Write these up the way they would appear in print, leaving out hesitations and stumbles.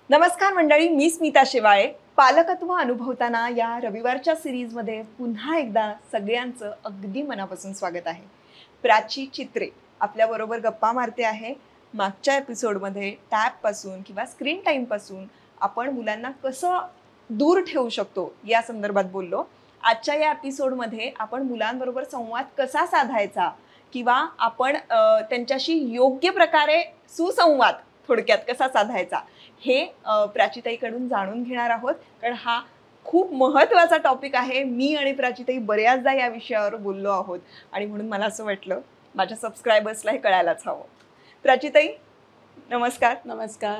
नमस्कार मंडळी, मी स्मिता शेवाळे. पालकत्व अनुभवताना या रविवारच्या सिरीजमध्ये पुन्हा एकदा सगळ्यांचं अगदी मनापासून स्वागत आहे. प्राची चित्रे आपल्याबरोबर गप्पा मारते आहे. मागच्या एपिसोडमध्ये टॅबपासून किंवा स्क्रीन टाईमपासून आपण मुलांना कसं दूर ठेवू शकतो या संदर्भात बोललो. आजच्या या एपिसोडमध्ये आपण मुलांबरोबर संवाद कसा साधायचा किंवा आपण त्यांच्याशी योग्य प्रकारे सुसंवाद थोडक्यात कसा साधायचा हे प्राचीताईकडून जाणून घेणार आहोत. कारण हा खूप महत्त्वाचा टॉपिक आहे. मी आणि प्राचीताई बऱ्याचदा या विषयावर बोललो आहोत आणि म्हणून मला असं वाटलं माझ्या सबस्क्रायबर्सला हे कळायलाच हवं. प्राचीताई नमस्कार. नमस्कार.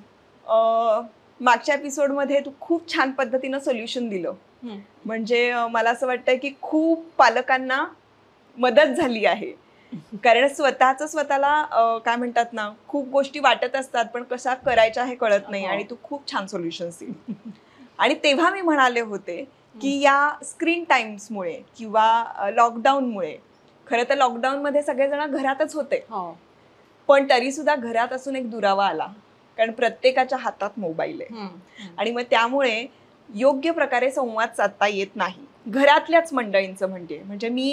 मागच्या एपिसोडमध्ये तू खूप छान पद्धतीनं सोल्युशन दिलं. म्हणजे मला असं वाटतं की खूप पालकांना मदत झाली आहे. कारण स्वतःला काय म्हणतात ना, खूप गोष्टी वाटत असतात पण कशा करायच्या हे कळत नाही आणि तू खूप छान सोल्युशन्स दिली. आणि तेव्हा मी म्हणाले होते की या स्क्रीन टाइम्समुळे किंवा लॉकडाऊनमुळे, खरं तर लॉकडाऊनमध्ये सगळेजण घरातच होते, पण तरी सुद्धा घरात असून एक दुरावा आला. कारण प्रत्येकाच्या हातात मोबाईल आहे आणि मग त्यामुळे योग्य प्रकारे संवाद साधता येत नाही घरातल्याच मंडळींचं. म्हणजे मी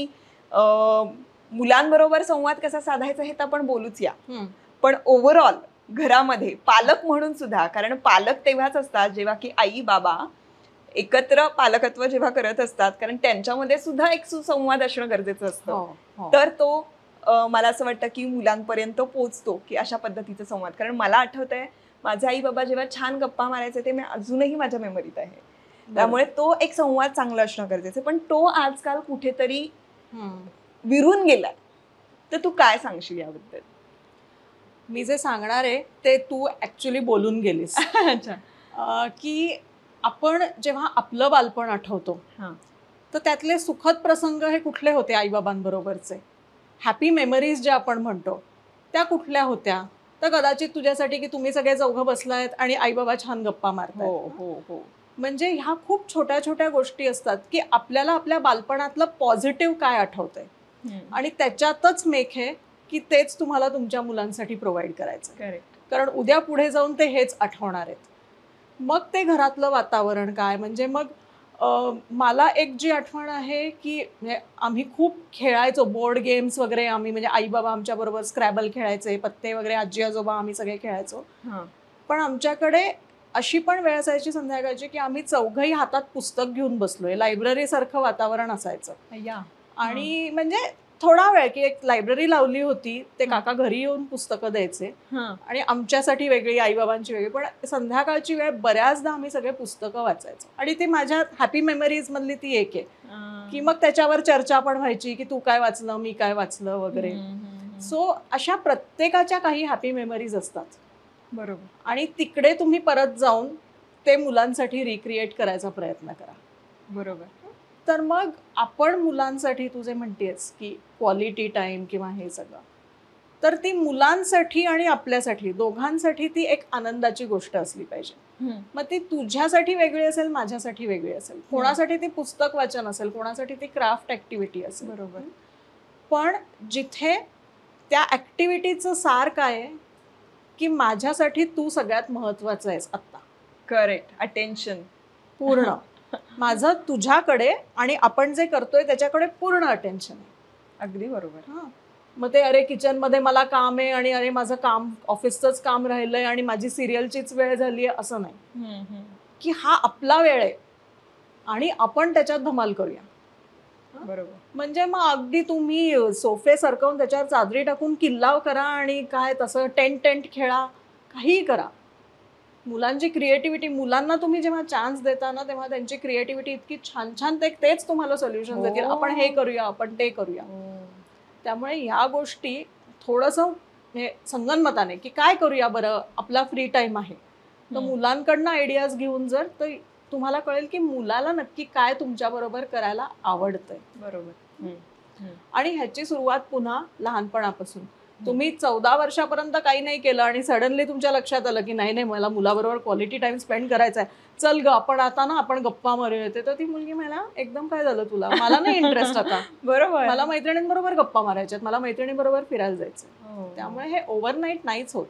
मुलांबरोबर संवाद कसा साधायचा हे तर आपण बोलूच या, पण ओव्हरऑल घरामध्ये पालक म्हणून सुद्धा, कारण पालक तेव्हाच असतात जेव्हा की आई बाबा एकत्र पालकत्व जेव्हा करत असतात, कारण त्यांच्यामध्ये सुद्धा एक सुसंवाद असणं गरजेचं असतं. तर तो मला असं वाटतं की मुलांपर्यंत पोचतो की अशा पद्धतीचा संवाद. कारण मला आठवतंय माझे आई बाबा जेव्हा छान गप्पा मारायचे ते मी अजूनही माझ्या मेमरीत आहे. त्यामुळे तो एक संवाद चांगला असणं गरजेचं, पण तो आजकाल कुठेतरी विरून गेलाय. तर तू काय सांगशील याबद्दल? मी जे सांगणार आहे ते तू ऍक्च्युली बोलून गेलीस. की आपण जेव्हा आपलं बालपण आठवतो तर त्यातले सुखद प्रसंग हे कुठले होते? आईबाबांबरोबरचे हॅपी मेमरीज जे आपण म्हणतो त्या कुठल्या होत्या? तर कदाचित तुझ्यासाठी की तुम्ही सगळे चौघं बसलायत आणि आईबाबा छान गप्पा मारतायत. म्हणजे ह्या खूप छोट्या छोट्या गोष्टी असतात की आपल्याला आपल्या बालपणातलं पॉझिटिव्ह काय आठवतंय आणि त्याच्यातच मेख आहे की तेच तुम्हाला तुमच्या मुलांसाठी प्रोव्हाइड करायचं. कारण उद्या पुढे जाऊन ते हेच आठवणार आहेत. मग ते घरातलं वातावरण काय, म्हणजे मग मला एक जी आठवण आहे की आम्ही खूप खेळायचो बोर्ड गेम्स वगैरे. आम्ही म्हणजे आई बाबा आमच्या बरोबर स्क्रॅबल खेळायचे, पत्ते वगैरे, आजी आजोबा आम्ही सगळे खेळायचो. पण आमच्याकडे अशी पण वेळ असायची संध्याकाळची की आम्ही चौघही हातात पुस्तक घेऊन बसलोय. लायब्ररी सारखं वातावरण असायचं. आणि म्हणजे थोडा वेळ की एक लायब्ररी लावली होती, ते काका घरी येऊन पुस्तकं द्यायचे आणि आमच्यासाठी वेगळी, आईबाबांची वेगळी, पण संध्याकाळची वेळ बऱ्याचदा आम्ही सगळे पुस्तकं वाचायचो. आणि ती माझ्या हॅपी मेमरीज मधली ती एक आहे की मग त्याच्यावर चर्चा पण व्हायची की तू काय वाचलं, मी काय वाचलं वगैरे. सो अशा प्रत्येकाच्या काही हॅपी मेमरीज असतात. बरोबर. आणि तिकडे तुम्ही परत जाऊन ते मुलांसाठी रिक्रिएट करायचा प्रयत्न करा. बरोबर. तर मग आपण मुलांसाठी, तू जे म्हणतेस की क्वालिटी टाइम किंवा हे सगळं, तर ती मुलांसाठी आणि आपल्यासाठी दोघांसाठी ती एक आनंदाची गोष्ट असली पाहिजे. मग ती तुझ्यासाठी वेगळी असेल, माझ्यासाठी वेगळी असेल, कोणासाठी ती पुस्तक वाचन असेल, कोणासाठी ती क्राफ्ट ऍक्टिव्हिटी असेल. बरोबर. पण जिथे त्या ऍक्टिव्हिटीचं सार काय आहे की माझ्यासाठी तू सगळ्यात महत्वाचं आहेस आत्ता. करेक्ट. अटेन्शन पूर्ण माझं तुझ्याकडे आणि आपण जे करतोय त्याच्याकडे पूर्ण अटेन्शन आहे. अगदी बरोबर. मग ते अरे किचनमध्ये मला काम आहे आणि अरे माझं काम ऑफिसचंच काम राहिलंय आणि माझी सिरियलचीच वेळ झाली आहे असं नाही. की हा आपला वेळ आहे आणि आपण त्याच्यात धमाल करूया. बरोबर. म्हणजे मग अगदी तुम्ही सोफे सरकवून त्याच्यावर चादरी टाकून किल्लाव करा आणि काय तसं टेंट खेळा, काहीही करा. मुलांची क्रिएटिव्हिटी, मुलांना तुम्ही जेव्हा चान्स देता ना तेव्हा त्यांची क्रिएटिव्हिटी इतकी छान छान, तेच तुम्हाला सोल्युशन देतील. आपण हे करूया, आपण ते करूया. त्यामुळे ह्या गोष्टी थोडंसं हे संगनमताने की काय करूया बरं, आपला फ्री टाइम आहे तर मुलांकडनं आयडियाज घेऊन जर, तर तुम्हाला कळेल की मुलाला नक्की काय तुमच्या बरोबर करायला आवडतंय. बरोबर. आणि ह्याची सुरुवात पुन्हा लहानपणापासून. तुम्ही 14 वर्षापर्यंत काही नाही केलं आणि सडनली तुमच्या लक्षात आलं की नाही मला मुलाबरोबर क्वालिटी टाइम स्पेंड करायचा आहे, चल ग आपण आता ना आपण गप्पा मारूया येते. तर ती मुलगी मला एकदम काय झालं तुला, मला नाही इंटरेस्ट आता. बरोबर. मला मैत्रिणींबरोबर गप्पा मारायच्यात, मला मैत्रिणींबरोबर फिरायला जायचं. त्यामुळे हे ओव्हरनाईट नाहीच होत.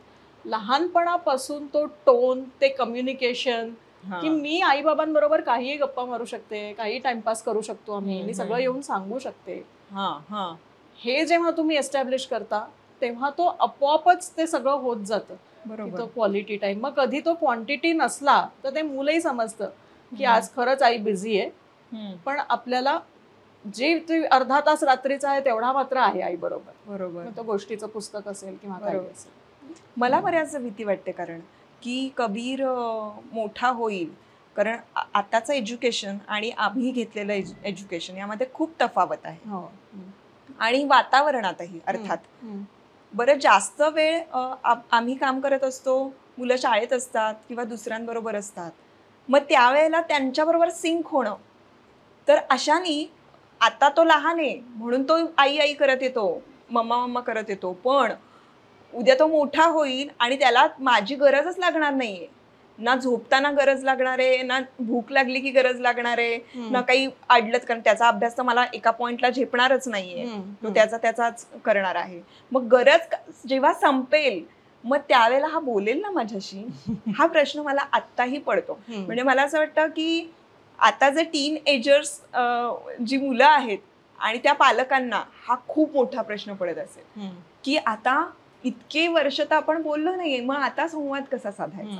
लहानपणापासून तो टोन, ते कम्युनिकेशन, की मी आई बाबांबरोबर काहीही गप्पा मारू शकते, काही टाइमपास करू शकतो आम्ही, मी सगळं येऊन सांगू शकते, हे जेव्हा तुम्ही एस्टॅब्लिश करता तेव्हा तो आपोआपच ते सगळं होत जातं. बरोबर. तो क्वालिटी टाइम. मग कधी तो क्वांटिटी नसला तर ते मुलंही समजतं की आज खरंच आई बिझी आहे, पण आपल्याला जे अर्धा तास रात्रीचा आहे तेवढा मात्र आहे आई बरोबर. बरोबर. तो गोष्टीचं पुस्तक असेल किंवा काही असेल. मला बऱ्याच भीती वाटते, कारण की कबीर मोठा होईल, कारण आताचं एज्युकेशन आणि आम्ही घेतलेलं एज्युकेशन यामध्ये खूप तफावत आहे. आणि वातावरणातही अर्थात बरं जास्त वेळ आम्ही काम करत असतो, मुलं शाळेत असतात किंवा दुसऱ्यांबरोबर असतात, मग त्यावेळेला त्यांच्याबरोबर सिंक होणं. तर अशाने आता तो लहान आहे म्हणून तो आई आई करत येतो, मम्मा मम्मा करत येतो, पण उद्या तो मोठा होईल आणि त्याला माझी गरजच लागणार नाहीये, ना झोपताना गरज लागणार आहे, ना भूक लागली की गरज लागणार आहे, ना काही अडलंच, कारण त्याचा अभ्यास तर मला एका पॉइंटला झेपणारच नाहीये, तो त्याचाच करणार आहे. मग गरज जेव्हा संपेल मग त्यावेळेला हा बोलेल ना माझ्याशी, हा प्रश्न मला आत्ताही पडतो. म्हणजे मला असं वाटतं की आता जे टीन एजर्स जी मुलं आहेत आणि त्या पालकांना हा खूप मोठा प्रश्न पडत असेल की आता इतके वर्ष तर आपण बोललो नाहीये, मग आता संवाद कसा साधायचा.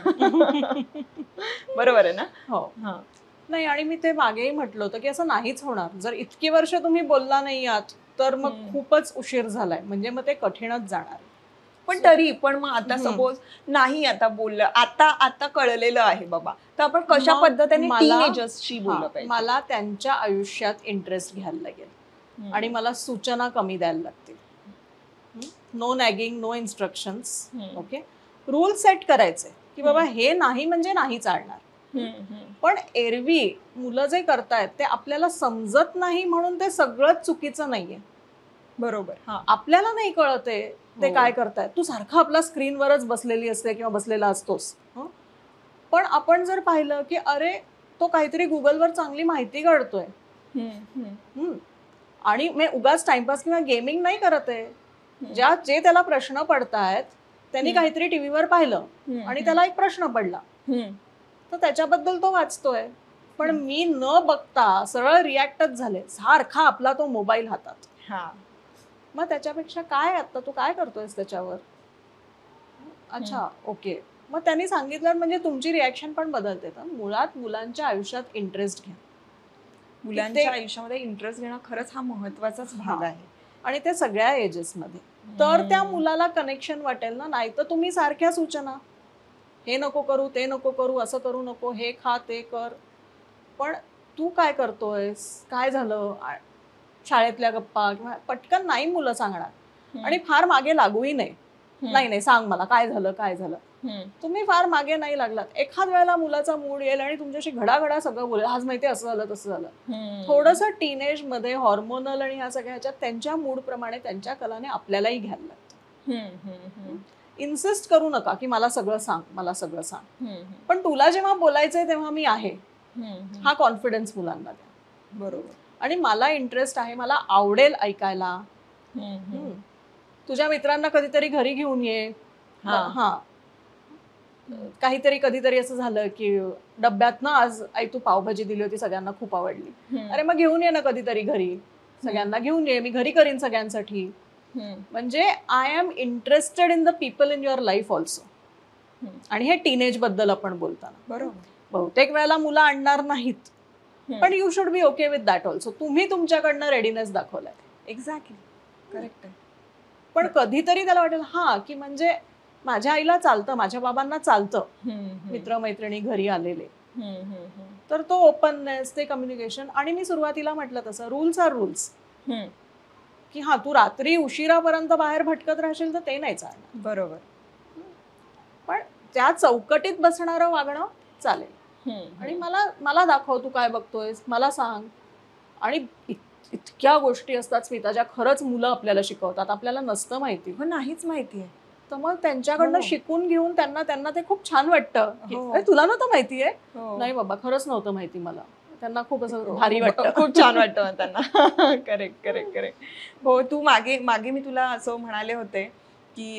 बरोबर आहे ना? हो. नाही, आणि मी ते मागेही म्हटलं होतं की असं नाहीच होणार. जर इतकी वर्ष तुम्ही बोलला नाही आहात तर मग खूपच उशीर झालाय, म्हणजे मग ते कठीणच जाणार. पण तरी पण मग आता सपोज नाही आता बोललं, आता कळलेलं आहे बाबा, तर आपण कशा पद्धतीने टीनेजर्सशी बोललं पाहिजे. मला त्यांच्या आयुष्यात इंटरेस्ट घ्यायला लागेल आणि मला सूचना कमी द्यायला लागतील. No nagging, no instructions. Okay, rule set करायचे की बाबा हे नाही म्हणजे नाही चालणार. पण एरवी मुलं जे करतायत ते आपल्याला समजत नाही म्हणून ते सगळंच चुकीचं नाहीये. बरोबर. आपल्याला नाही कळत आहे ते काय करतायत. तू सारखा आपला स्क्रीनवरच बसलेली असते किंवा बसलेला असतोस, पण आपण जर पाहिलं की अरे तो काहीतरी गुगलवर चांगली माहिती काढतोय आणि मी उगाच टाइमपास किंवा गेमिंग नाही करत आहे, जे त्याला प्रश्न पडतायत त्यांनी काहीतरी टीव्हीवर पाहिलं आणि त्याला एक प्रश्न पडला तर त्याच्याबद्दल तो वाचतोय, पण मी न बघता सरळ रिॲक्टच झाले, सारखा आपला तो मोबाईल हातात. मग त्याच्यापेक्षा काय, आता तू काय करतोयस त्याच्यावर. अच्छा, ओके. मग त्यांनी सांगितलं म्हणजे तुमची रिॲक्शन पण बदलते. तर मुळात मुलांच्या आयुष्यात इंटरेस्ट घ्या. मुलांच्या आयुष्यामध्ये इंटरेस्ट घेणं खरंच हा महत्वाचाच भाग आहे, आणि ते सगळ्या एजेसमध्ये. तर त्या मुलाला कनेक्शन वाटेल ना. नाही तर तुम्ही सारख्या सूचना, हे नको करू, ते नको करू, असं करू नको, हे खा ते कर, पण तू काय करतोयस, काय झालं, शाळेतल्या गप्पा किंवा पटकन नाही मुलं सांगणार आणि फार मागे लागूही नाही. नाही सांग मला काय झालं काय झालं. तुम्ही फार मागे नाही लागलात, एखाद वेळेला मुलाचा मूड येईल आणि तुमच्याशी घडाघडा सगळं बोलेल, आज माहिती असं झालं तसं झालं. थोडंसं टीनेज मध्ये हॉर्मोनल आणि ह्या सगळ्या ह्याच्यात त्यांच्या मूड प्रमाणे त्यांच्या कलाने आपल्यालाही घ्यायला लागतं. इन्सिस्ट करू नका की मला सगळं सांग, मला सगळं सांग, पण तुला जेव्हा बोलायचंय तेव्हा मी आहे, हा कॉन्फिडन्स मुलांना द्या. बरोबर. आणि मला इंटरेस्ट आहे, मला आवडेल ऐकायला. तुझ्या मित्रांना कधीतरी घरी घेऊन ये. काहीतरी कधीतरी असं झालं की डब्यात ना आज आई तू पावभाजी दिली होती, सगळ्यांना खूप आवडली, अरे मग घेऊन ये ना कधीतरी घरी, सगळ्यांना घेऊन ये, मी घरी करीन सगळ्यांसाठी. म्हणजे I am interested in the people in your life also. आणि हे टीनेज बद्दल आपण बोलताना बरोबर बहुतेक वेळेला मुलं आणणार नाहीत, पण you should be okay with that also. तुम्ही तुमच्याकडनं रेडीनेस दाखवलाय. एक्झॅक्टली, करेक्ट आहे. पण कधीतरी त्याला वाटेल की म्हणजे माझ्या आईला चालतं, माझ्या बाबांना चालतं, मित्रमैत्रिणी घरी आलेले, तर तो ओपननेस, ते कम्युनिकेशन. आणि मी सुरुवातीला म्हटलं तसं रूल्स आर रूल्स, की तू रात्री उशिरापर्यंत बाहेर भटकत राहशील तर ते नाही चालणार. बरोबर. पण त्या चौकटीत बसणारं वागणं चालेल. आणि मला दाखव तू काय बघतोयस, मला सांग. आणि इतक्या गोष्टी असतात स्मिता ज्या खरंच मुलं आपल्याला शिकवतात, आपल्याला नसतं माहिती. नाहीच माहिती आहे. तर मग त्यांच्याकडनं शिकून घेऊन त्यांना ते खूप छान वाटतं. तुला नव्हतं माहितीये? नाही बाबा, खरंच नव्हतं माहिती मला. त्यांना खूप असं भारी वाटतं, खूप छान वाटतं त्यांना. करेक्ट. हो, तू मागे मी तुला असं म्हणाले होते की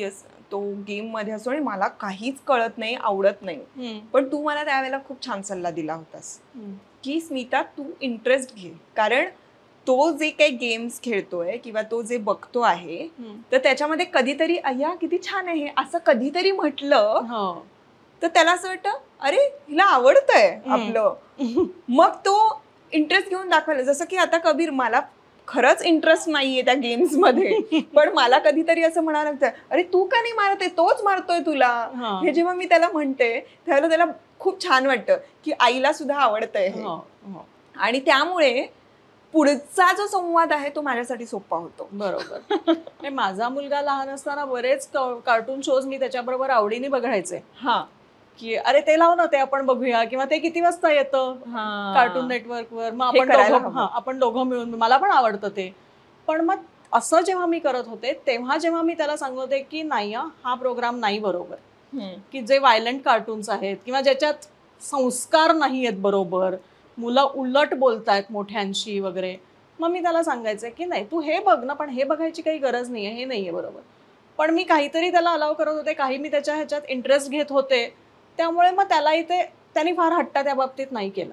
तो गेम मध्ये असतो आणि मला काहीच कळत नाही, आवडत नाही. पण तू मला त्यावेळेला खूप छान सल्ला दिला होतास की स्मिता तू इंटरेस्ट घे, कारण तो जे काही गेम्स खेळतोय किंवा तो जे बघतो आहे तर त्याच्यामध्ये कधीतरी अय्या किती छान आहे असं कधीतरी म्हटलं तर त्याला असं वाटतं अरे हिला आवडतंय आपलं. मग तो इंटरेस्ट घेऊन दाखवायला, जसं की आता कबीर मला खरंच इंटरेस्ट नाहीये त्या गेम्स मध्ये पण मला कधीतरी असं म्हणावं लागतं अरे तू का नाही मारत आहे, तोच मारतोय तुला. हे जेव्हा मी त्याला म्हणते त्यावेळेला त्याला खूप छान वाटतं की आईला सुद्धा आवडतंय हे. आणि त्यामुळे पुढचा जो संवाद आहे तो माझ्यासाठी सोपा होतो. बरोबर. माझा मुलगा लहान असताना बरेच कार्टून शोज मी त्याच्याबरोबर आवडीने बघायचे. की अरे ते लाव ना, ते आपण बघूया, किंवा ते किती वाजता येतं कार्टून नेटवर्कवर, मग आपण दोघं मिळून, मला पण आवडतं ते. पण मग असं जेव्हा मी करत होते तेव्हा जेव्हा मी त्याला सांगत होते की नाही हा प्रोग्राम नाही बरोबर, की जे व्हायलंट कार्टून्स आहेत किंवा ज्याच्यात संस्कार नाही आहेत बरोबर, मुलं उलट बोलतायत मोठ्यांशी वगैरे, मग मी त्याला सांगायचं की नाही तू हे बघ ना, पण हे बघायची काही गरज नाहीये, हे नाहीये बरोबर. पण मी काहीतरी त्याला अलाव करत होते, काही मी त्याच्या ह्याच्यात इंटरेस्ट घेत होते, त्यामुळे मग त्यालाही त्यांनी फार हट्ट त्या बाबतीत नाही केला.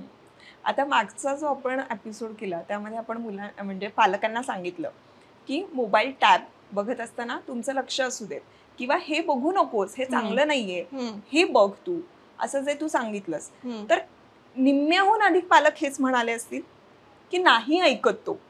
आता मागचा जो आपण एपिसोड केला त्यामध्ये आपण म्हणजे पालकांना सांगितलं की मोबाईल टॅब बघत असताना तुमचं लक्ष असू देत, किंवा हे बघू नकोस, हे चांगलं नाहीये, हे बघ तू, असं जे तू सांगितलंस तर निम्म्याहून अधिक पालक हेच म्हणाले असतील की नाही ऐकत तो.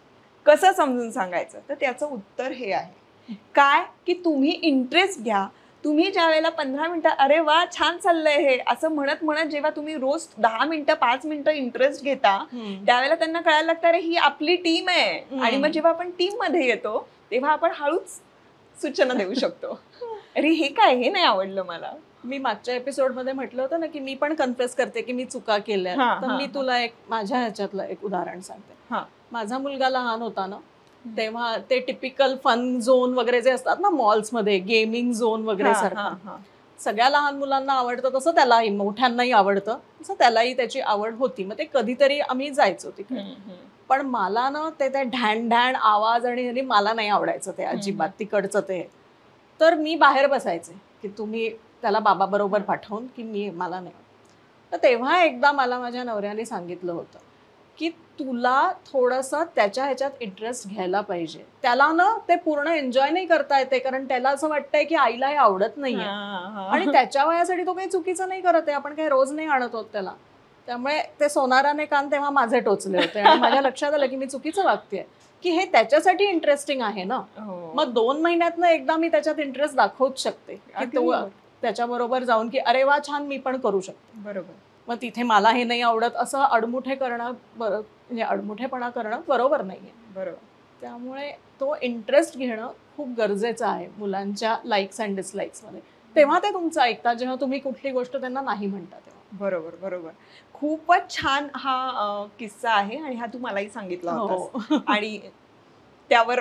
कसं समजून सांगायचं, तर त्याचं उत्तर हे आहे काय की तुम्ही इंटरेस्ट घ्या. तुम्ही ज्या वेळेला 15 मिनिटं अरे वा छान चाललंय हे असं म्हणत म्हणत जेव्हा तुम्ही रोज 10 मिनिटं 5 मिनिटं इंटरेस्ट घेता त्यावेळेला त्यांना कळायला लागतं अरे ही आपली टीम आहे. आणि मग जेव्हा आपण टीम मध्ये येतो तेव्हा आपण हळूच सूचना देऊ शकतो अरे हे काय, हे नाही आवडलं मला. मी मागच्या एपिसोडमध्ये म्हटलं होतं ना की मी पण कन्फेस करते की मी चुका केल्या, तर मी तुला एक माझ्या ह्याच्यातलं एक उदाहरण सांगते. माझा मुलगा लहान होता ना तेव्हा ते टिपिकल फन झोन वगैरे जे असतात ना मॉल्समध्ये, गेमिंग झोन वगैरे सारखं सगळ्या लहान मुलांना आवडतं तसं त्यालाही, मोठ्यांनाही आवडतं तसं त्यालाही त्याची आवड होती. मग ते कधीतरी आम्ही जायचो तिकडे. पण मला ना ते ढॅण ढॅण आवाज आणि मला नाही आवडायचं ते अजिबात तिकडचं ते. तर मी बाहेर बसायचे की तुम्ही त्याला बाबा बरोबर पाठवून की मला नाही. तर तेव्हा एकदा मला माझ्या नवऱ्याने सांगितलं होतं की तुला थोडंसं त्याच्या ह्याच्यात इंटरेस्ट घ्यायला पाहिजे. त्याला ना ते पूर्ण एन्जॉय नाही करता येते, कारण त्याला असं वाटतंय की आईला हे आवडत नाहीये आणि त्याच्या वयासाठी तो काही चुकीचं नाही करत आहे, आपण काही रोज नाही आणत होत त्याला. त्यामुळे ते सोनाराने कान तेव्हा माझे टोचले होते आणि माझ्या लक्षात आलं की मी चुकीचं वागतेय, की हे त्याच्यासाठी इंटरेस्टिंग आहे ना. मग 2 महिन्यातनं एकदा मी त्याच्यात इंटरेस्ट दाखवूच शकते की तो त्याच्याबरोबर जाऊन की अरे वा छान मी पण करू शकते. बरोबर. मग तिथे मला हे नाही आवडत असं अडमुठे करणं म्हणजे अडमुठेपणा करणं बरोबर नाहीये. बरोबर. त्यामुळे तो इंटरेस्ट घेणं खूप गरजेचं आहे मुलांच्या लाईक्स अँड डिसलाईक्स मध्ये. तेव्हा ते तुमचं ऐकतात जेव्हा तुम्ही कुठली गोष्ट त्यांना नाही म्हणता तेव्हा. बरोबर बरोबर. खूपच छान हा किस्सा आहे आणि हा तू मलाही सांगितला होता आणि त्यावर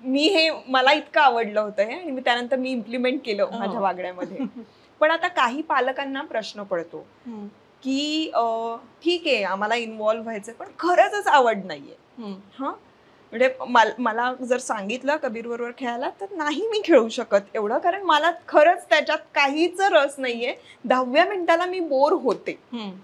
मला इतकं आवडलं होतं हे आणि मी त्यानंतर इम्प्लिमेंट केलं माझ्या वागण्यामध्ये. पण आता काही पालकांना प्रश्न पडतो की ठीक आहे आम्हाला इन्व्हॉल्व्ह व्हायचंय पण खरंच आवड नाहीये. म्हणजे मला जर सांगितलं कबीर बरोबर खेळायला तर नाही मी खेळू शकत एवढं, कारण मला खरंच त्याच्यात काहीच रस नाहीये. 10व्या मिनिटाला मी बोर होते.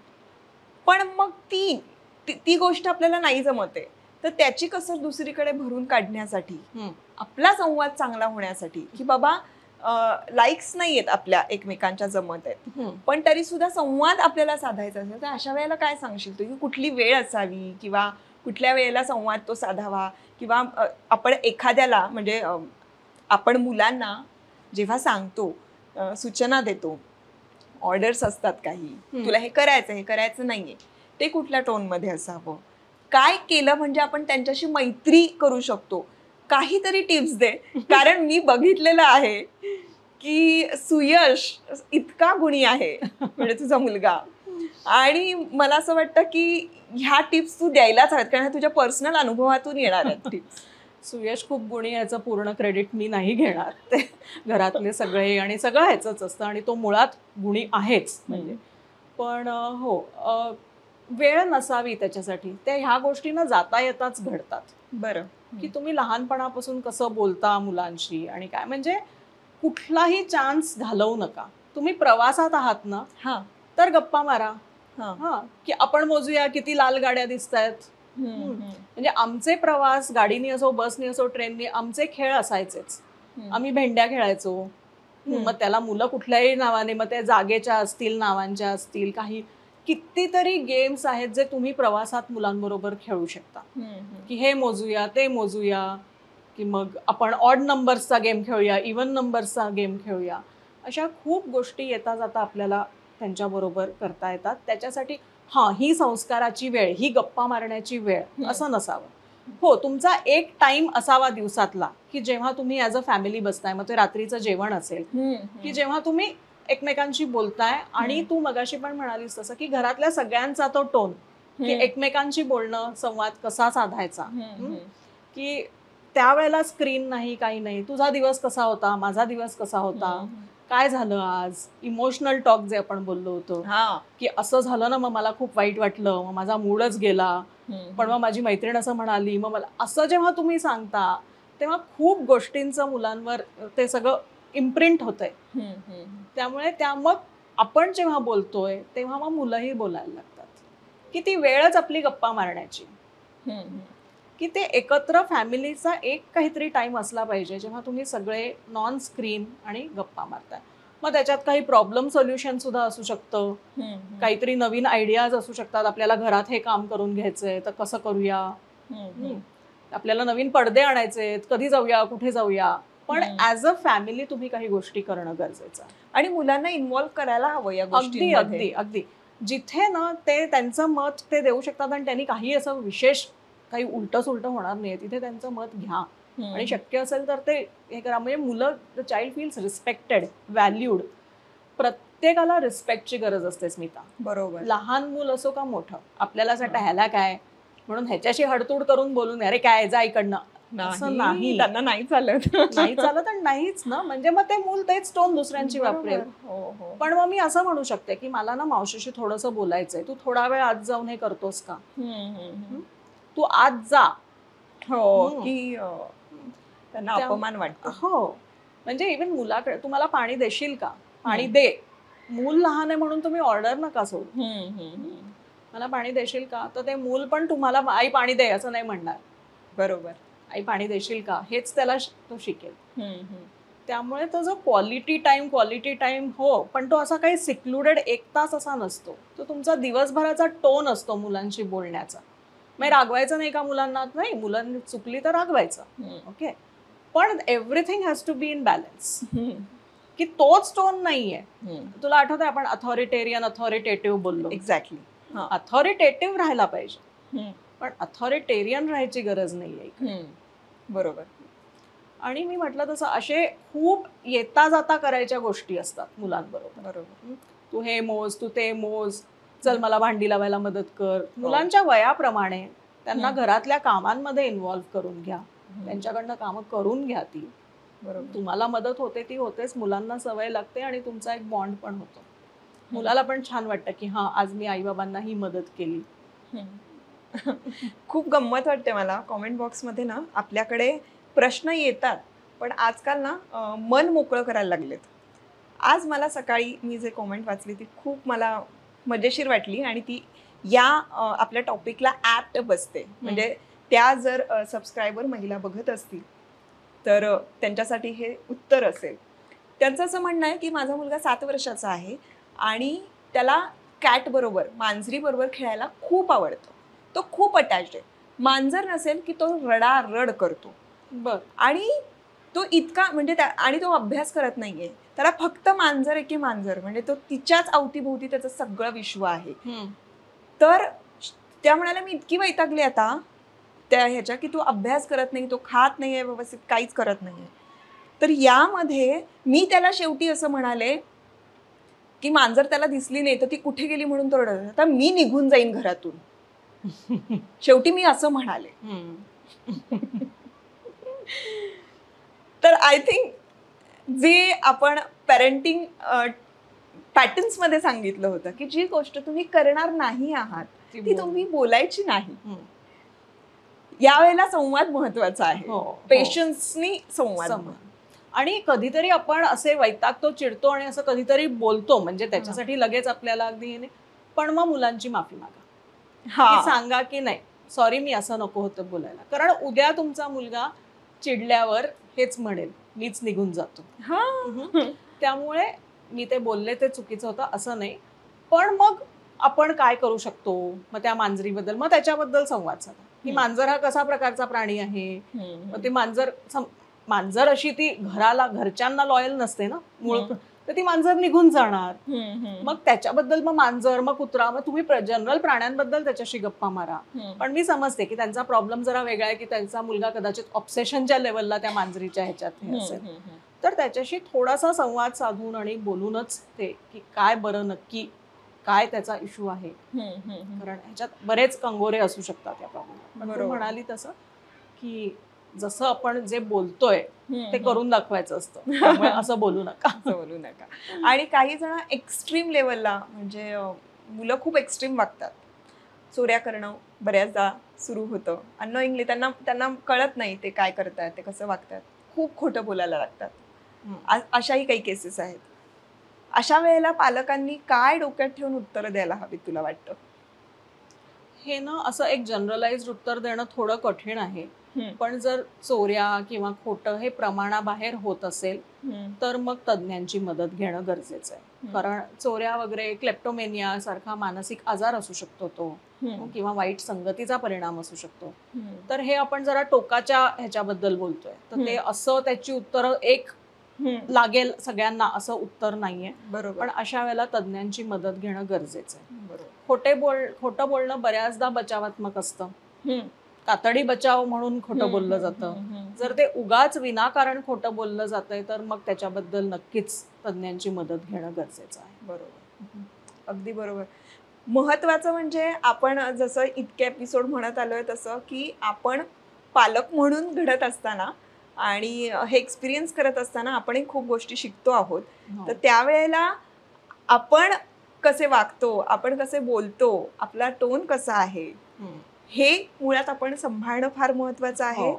पण मग ती गोष्ट आपल्याला नाही जमते, तर त्याची कसर दुसरीकडे भरून काढण्यासाठी, आपला संवाद चांगला होण्यासाठी की बाबा लाईक्स नाहीयेत आपल्या एकमेकांच्या जमत आहेत पण तरी सुद्धा संवाद आपल्याला साधायचा असेल तर अशा वेळेला काय सांगशील तू की कुठली वेळ असावी किंवा कुठल्या वेळेला संवाद तो साधावा, किंवा आपण एखाद्याला म्हणजे आपण मुलांना जेव्हा सांगतो, सूचना देतो, ऑर्डर्स असतात काही, तुला हे करायचं नाहीये, ते कुठल्या टोनमध्ये असावं, काय केलं म्हणजे आपण त्यांच्याशी मैत्री करू शकतो, काहीतरी टिप्स दे. कारण मी बघितलेलं आहे की सुयश इतका गुणी आहे म्हणजे तुझा मुलगा, आणि मला असं वाटतं की ह्या टिप्स तू द्यायलाच हव्यात कारण तुझ्या पर्सनल अनुभवातून येणार आहेत टिप्स. सुयश खूप गुणी, याचं पूर्ण क्रेडिट मी नाही घेणार. ते घरातले सगळे आणि सगळं ह्याचंच असतं आणि तो मुळात गुणी आहेच म्हणजे. पण हो वेळ नसावी त्याच्यासाठी, त्या ह्या गोष्टींना जाता येताच घडतात. बरं. की तुम्ही लहानपणापासून कसं बोलता मुलांशी आणि काय, म्हणजे कुठलाही चान्स घालवू नका. तुम्ही प्रवासात आहात ना, हा तर गप्पा मारा. हा की आपण मोजूया किती लाल गाड्या दिसत आहेत. म्हणजे आमचे प्रवास गाडीने असो, बसने असो, ट्रेनने, आमचे खेळ असायचेच. आम्ही भेंड्या खेळायचो. मग त्याला मुलं कुठल्याही नावाने, मग त्या जागेच्या असतील, नावांच्या असतील, काही कितीतरी गेम्स आहेत जे तुम्ही प्रवासात मुलांबरोबर खेळू शकता. की हे मोजूया, ते मोजूया, की मग आपण ऑड नंबर्सचा गेम खेळूया, इव्हन नंबर्सचा गेम खेळूया. अशा खूप गोष्टी येता जाता आपल्याला त्यांच्याबरोबर करता येतात. त्याच्यासाठी ही संस्काराची वेळ, ही गप्पा मारण्याची वेळ असं नसावं. हो, तुमचा एक टाइम असावा दिवसातला की जेव्हा तुम्ही ॲज अ फॅमिली बसताय, मग ते रात्रीचं जेवण असेल, की जेव्हा तुम्ही एकमेकांशी बोलताय. आणि तू मगाशी पण म्हणालीस तसं की घरातल्या सगळ्यांचा तो टोन, की एकमेकांशी बोलणं, संवाद कसा साधायचा, की त्यावेळेला स्क्रीन नाही, काही नाही. तुझा दिवस कसा होता, माझा दिवस कसा होता, काय झालं आज, इमोशनल टॉक जे आपण बोललो होतो, की असं झालं ना, मग मला खूप वाईट वाटलं, मग माझा मूडच गेला, पण मग माझी मैत्रीण असं म्हणाली, मग मला असं जेव्हा तुम्ही सांगता तेव्हा खूप गोष्टींचं मुलांवर ते सगळं इम्प्रिंट होतंय. त्यामुळे मग आपण जेव्हा बोलतोय तेव्हा मग मुलंही बोलायला लागतात, की ती वेळच आपली गप्पा मारण्याची, की ते एकत्र फॅमिलीचा एक काहीतरी टाइम असला पाहिजे जेव्हा तुम्ही सगळे नॉन स्क्रीन आणि गप्पा मारताय. मग त्याच्यात काही प्रॉब्लेम सोल्युशन सुद्धा असू शकतं, काहीतरी नवीन आयडियाज असू शकतात. आपल्याला घरात हे काम करून घ्यायचंय तर कसं करूया, आपल्याला नवीन पडदे आणायचे, कधी जाऊया, कुठे जाऊया. पण ऍज अ फॅमिली तुम्ही काही गोष्टी करणं गरजेचं आहे. आणि मुलांना इन्व्हॉल्व्ह करायला हवं या गोष्टी. अगदी अगदी जिथे ना ते त्यांचं मत ते देऊ शकतात आणि त्यांनी काही असं विशेष काही उलटं सुलटं होणार नाही, तिथे त्यांचं मत घ्या. आणि शक्य असेल तर ते हे करा. म्हणजे मुलं, the child feels respected, valued. प्रत्येकाला रिस्पेक्टची गरज असते स्मिता. बरोबर. लहान मूल असो का मोठं, आपल्याला असं वाटतं ह्याला काय, म्हणून ह्याच्याशी हडतूड करून बोलून अरे काय जा इकडनं, असं नाही. त्यांना नाही चालत. नाही चालत आणि नाहीच ना. म्हणजे मग ते मूल तेच टोन दुसऱ्यांची वापरेल. पण मग मी असं म्हणू शकते की मला ना मावशीशी थोडंसं बोलायचंय, तू थोडा वेळ आज जाऊन हे करतोस का, तू आज जा. हो, की त्यांना अपमान वाटतो. हो, म्हणजे इव्हन मुलाकडे तुम्हाला पाणी देशील का, पाणी दे. मूल लहान आहे म्हणून तुम्ही ऑर्डर नका सोडू. मला पाणी देशील का, तर ते मूल पण तुम्हाला आई पाणी दे असं नाही म्हणणार. बरोबर. आई पाणी देशील का, हेच त्याला तो शिकेल. त्यामुळे तो जो क्वालिटी टाइम हो, पण तो असा काही सिक्लुडेड 1 तास असा नसतो. तो तुमचा दिवसभराचा टोन असतो मुलांशी बोलण्याचा. मग रागवायचं नाही का मुलांना, नाही, मुलांनी चुकली तर रागवायचं, ओके, पण everything has to be in balance. की तोच टोन नाहीये. तुला आठवतंय आपण अथॉरिटेटिव्ह बोललो. एक्झॅक्टली. अथॉरिटेटिव्ह राहायला पाहिजे, पण अथॉरिटेरियन राहायची गरज नाहीये. बरोबर. आणि मी म्हटलं तसं असे खूप येता जाता करायच्या गोष्टी असतात मुलांबरोबर. बरोबर. तू हे मोज, तू ते मोज, चल मला भांडी लावायला मदत कर. मुलांच्या वयाप्रमाणे त्यांना घरातल्या कामांमध्ये इन्व्हॉल्व्ह करून घ्या, त्यांच्याकडनं कामं करून घ्या. ती बरोबर तुम्हाला मदत होते ती होतेच, मुलांना सवय लागते आणि तुमचा एक बॉन्ड पण होतो. मुलाला पण छान वाटतं की आज मी आई बाबांना ही मदत केली. खूप गंमत वाटते मला. कॉमेंट बॉक्समध्ये ना आपल्याकडे प्रश्न येतात, पण आजकाल ना मन मोकळं करायला लागलेत. आज मला सकाळी मी जे कॉमेंट वाचली ती खूप मला मजेशीर वाटली आणि ती या आपल्या टॉपिकला ॲप्ट बसते. म्हणजे त्या जर सबस्क्रायबर महिला बघत असतील तर त्यांच्यासाठी हे उत्तर असेल. त्यांचं असं म्हणणं आहे की माझा मुलगा 7 वर्षाचा आहे आणि त्याला कॅटबरोबर, मांजरीबरोबर खेळायला खूप आवडतं. तो खूप अटॅच्ड आहे. मांजर नसेल की तो रडारड करतो. आणि तो इतका म्हणजे आणि तो अभ्यास करत नाहीये. त्याला फक्त मांजर आहे की मांजर, म्हणजे तो तिच्याच अवतीभोवती त्याचं सगळं विश्व आहे. तर त्या म्हणाल्या मी इतकी वैतागली आता त्या ह्याच्या की तो अभ्यास करत नाही, तो खात नाहीये व्यवस्थित, काहीच करत नाहीये. तर यामध्ये मी त्याला शेवटी असं म्हणाले की मांजर त्याला दिसली नाही तर ती कुठे गेली म्हणून तो रडत, आता मी निघून जाईन घरातून. शेवटी मी असं म्हणाले. तर आय थिंक जे आपण पॅरेंटिंग पॅटर्न्स मध्ये सांगितलं होतं की जी गोष्ट तुम्ही करणार नाही आहात ती तुम्ही बोलायची नाही. यावेळेला संवाद महत्वाचा आहे. पेशन्सनी संवाद. आणि कधीतरी आपण असे वैतागतो, चिडतो आणि असं कधीतरी बोलतो, म्हणजे त्याच्यासाठी लगेच आपल्याला अगदी पण मग मुलांची माफी मागा, की सांगा की नाही सॉरी मी असं नको होतं बोलायला, कारण उद्या तुमचा मुलगा चिडल्यावर हेच म्हणेल मीच निघून जातो. त्यामुळे मी ते बोलले ते चुकीचं होतं असं नाही, पण मग आपण काय करू शकतो, मग त्या मांजरीबद्दल मग त्याच्याबद्दल संवाद साधा की मांजर हा कसा प्रकारचा प्राणी आहे. मग ते मांजर अशी ती घरच्यांना लॉयल नसते ना मूळ, तर ती मांजर निघून जाणार. मग त्याच्याबद्दल मग मांजर, मग कुत्रा, मग तुम्ही जनरल प्राण्यांबद्दल त्याच्याशी गप्पा मारा. पण मी समजते की त्यांचा प्रॉब्लेम जरा वेगळा आहे, की त्यांचा मुलगा कदाचित ऑब्सेशनच्या लेवलला त्या मांजरीच्या ह्याच्यात असेल, तर त्याच्याशी थोडासा संवाद साधून आणि बोलूनच ते की काय बरं नक्की काय त्याचा इश्यू आहे, कारण ह्याच्यात बरेच कंगोरे असू शकतात या प्रॉब्लेम. पण तू म्हणाली तसं की जसं आपण जे बोलतोय ते करून दाखवायचं असतं, त्यामुळे असं बोलू नका. आणि काही जण एक्स्ट्रीम लेवलला, म्हणजे मुलं खूप एक्स्ट्रीम वागतात, चोऱ्या करणं बऱ्याचदा सुरू होतं अननोइंगली, त्यांना कळत नाही ते काय करतायत, ते कसं वागतात, खूप खोटं बोलायला लागतात. अशाही काही केसेस आहेत. अशा वेळेला पालकांनी काय डोक्यात ठेवून उत्तरं द्यायला हवीत तुला वाटतं? हे ना असं एक जनरलाइज्ड उत्तर देणं थोडं कठीण आहे, पण जर चोऱ्या किंवा खोटं हे प्रमाणाबाहेर होत असेल तर मग तज्ज्ञांची मदत घेणं गरजेचं आहे. कारण चोऱ्या वगैरे, क्लेप्टोमेनिया सारखा मानसिक आजार असू शकतो तो, किंवा वाईट संगतीचा परिणाम असू शकतो. तर हे आपण जरा टोकाच्या ह्याच्याबद्दल बोलतोय, तर ते असं त्याची उत्तरं एक लागेल सगळ्यांना असं उत्तर नाहीये. बरोबर. पण अशा वेळेला तज्ज्ञांची मदत घेणं गरजेचं आहे. बरोबर. खोटं बोलणं बऱ्याचदा बचावात्मक असतं. कातडी बचाव म्हणून खोटं बोललं जातं. जर ते उगाच विनाकारण खोटं बोललं जातंय तर मग त्याच्याबद्दल नक्कीच तज्ज्ञांची मदत घेणं गरजेचं आहे. बरोबर, अगदी बरोबर. महत्वाचं म्हणजे आपण जसं इतके एपिसोड म्हणत आलोय तसं की आपण पालक म्हणून घडत असताना आणि हे एक्सपिरियन्स करत असताना आपणही खूप गोष्टी शिकतो आहोत. तर त्यावेळेला आपण कसे वागतो, आपण कसे बोलतो, आपला टोन कसा आहे, हे मुळात आपण सांभाळणं फार महत्वाचं आहे.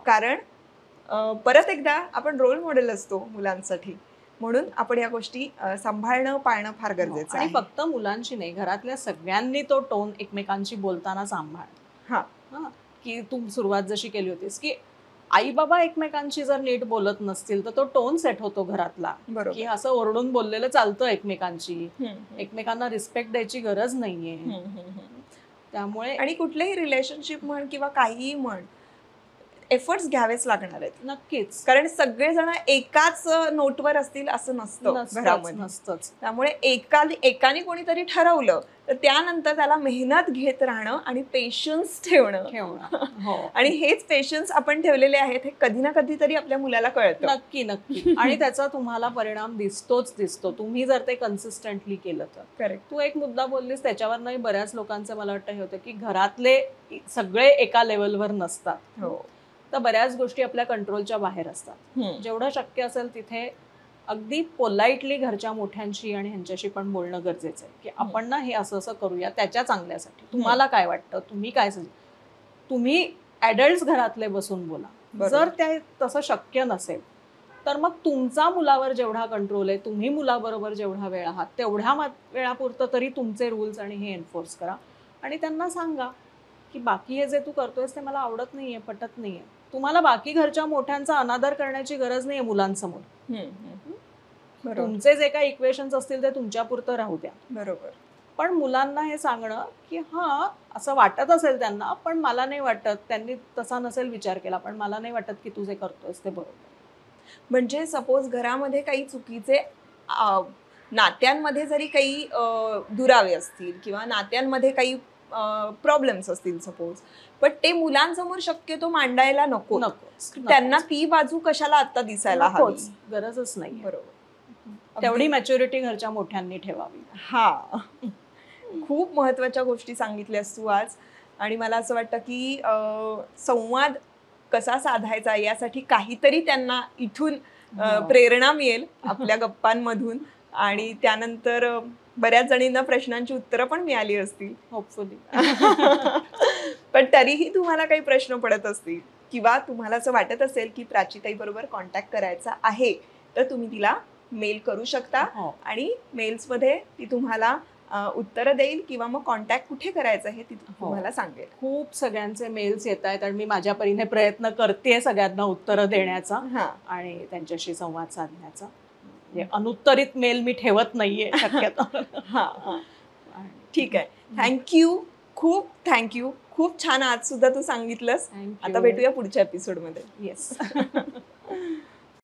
कारण परत एकदा आपण रोल मॉडेल असतो मुलांसाठी, म्हणून आपण या गोष्टी सांभाळणं, पाळणं फार गरजेचं आहे. आणि फक्त मुलांची नाही, घरातल्या सगळ्यांनी तो टोन एकमेकांशी बोलताना सांभाळ. की तू सुरुवात जशी केली होतीस की आई बाबा एकमेकांशी जर नीट बोलत नसतील तर तो टोन सेट होतो घरातला, की असं ओरडून बोललेलं चालतं एकमेकांशी, एकमेकांना रिस्पेक्ट द्यायची गरज नाहीये. त्यामुळे आणि कुठलेही रिलेशनशिप म्हण किंवा काहीही म्हण, एफर्ट्स घ्यावेच लागणार आहेत नक्कीच, कारण सगळेजण एकाच नोटवर असतील असं नसतं घरामध्ये. त्यामुळे एकाने कोणीतरी ठरवलं तर त्यानंतर त्याला मेहनत घेत राहणं आणि पेशन्स ठेवणं. आणि हेच पेशन्स आपण ठेवलेले आहेत हे कधी ना कधी तरी आपल्या मुलाला कळतं. नक्की. आणि त्याचा तुम्हाला परिणाम दिसतो तुम्ही जर ते कन्सिस्टंटली केलं तर. करेक्ट. तू एक मुद्दा बोललीस त्याच्यावर नाही, बऱ्याच लोकांचं मला वाटतं हे होतं की घरातले सगळे एका लेवलवर नसतात. तर बऱ्याच गोष्टी आपल्या कंट्रोलच्या बाहेर असतात. जेवढं शक्य असेल तिथे अगदी पोलाइटली घरच्या मोठ्यांशी आणि ह्यांच्याशी पण बोलणं गरजेचं आहे, की आपण ना हे असं असं करूया त्याच्या चांगल्यासाठी. तुम्हाला काय वाटतं, तुम्ही काय तुम्ही ऍडल्ट्स घरातले बसून बोला. जर ते तसं शक्य नसेल तर मग तुमचा मुलावर जेवढा कंट्रोल आहे, तुम्ही मुलाबरोबर जेवढा वेळ आहात तेवढ्या वेळापुरतं तरी तुमचे रूल्स आणि हे एन्फोर्स करा. आणि त्यांना सांगा की बाकी हे जे तू करतोयस ते मला आवडत नाहीये, पटत नाहीये. तुम्हाला बाकी घरच्या मोठ्यांचा अनादर करण्याची गरज नाहीये मुलांसमोर. तुमचे जे काही इक्वेशन्स असतील ते तुमच्यापुरतं राहू द्या. बरोबर. पण मुलांना हे सांगणं की असं वाटत असेल त्यांना, पण मला नाही वाटत, त्यांनी तसा नसेल विचार केला, पण मला नाही वाटत की तू जे करतोयस ते बरोबर. म्हणजे सपोज घरामध्ये काही चुकीचे नात्यांमध्ये जरी काही दुरावे असतील किंवा नात्यांमध्ये काही प्रॉब्लेम्स असतील सपोज, पण ते मुलांसमोर शक्यतो मांडायला नको. त्यांना ती बाजू कशाला आता दिसायला हवी, गरजच नाही. बरोबर. तेवढी मॅच्युरिटी घरच्या मोठ्यांनी ठेवावी. खूप महत्वाच्या गोष्टी सांगितल्यास तू आज. आणि मला असं वाटतं की संवाद कसा साधायचा यासाठी काहीतरी त्यांना इथून प्रेरणा मिळेल आपल्या गप्पांमधून. आणि त्यानंतर बऱ्याच जणींना प्रश्नांची उत्तरं पण मिळाली असतील होपफुली. पण तरीही तुम्हाला काही प्रश्न पडत असतील किंवा तुम्हाला असं वाटत असेल की प्राचीताई बरोबर कॉन्टॅक्ट करायचा आहे तर तुम्ही तिला मेल करू शकता हो. आणि मेल्समध्ये ती तुम्हाला उत्तरं देईल किंवा मग कॉन्टॅक्ट कुठे करायचं हे ती तुम्हाला सांगेल. खूप सगळ्यांचे मेल्स येत आहेत आणि मी माझ्या परीने प्रयत्न करते सगळ्यांना उत्तरं देण्याचा आणि त्यांच्याशी संवाद साधण्याचा. म्हणजे अनुत्तरित मेल मी ठेवत नाहीये शक्यतो. ठीक आहे. थँक्यू, खूप थँक्यू. खूप छान आज सुद्धा तू सांगितलंस. आता भेटूया पुढच्या एपिसोडमध्ये. येस.